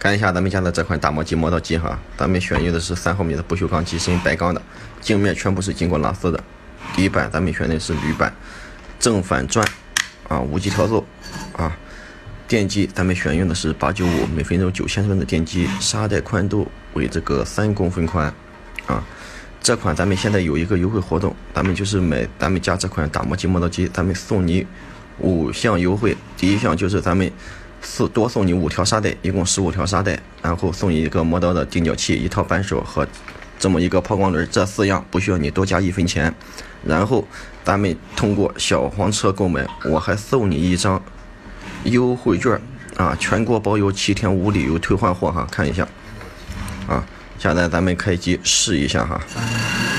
看一下咱们家的这款打磨机磨刀机哈，咱们选用的是3毫米的不锈钢机身白钢的，镜面全部是经过拉丝的。底板咱们选的是铝板，正反转啊，5级调奏啊。电机咱们选用的是895每分钟9千转的电机，沙带宽度为这个3公分宽啊。这款咱们现在有一个优惠活动，咱们就是买咱们家这款打磨机磨刀机，咱们送你5项优惠。第一项就是咱们多送你5条沙带，一共15条沙带，然后送你一个磨刀的定角器、1套扳手和这么一个抛光轮，这4样不需要你多加1分钱。然后咱们通过小黄车购买，我还送你一张优惠券啊，全国包邮7天无理由退换货哈，看一下啊，现在咱们开机试一下哈。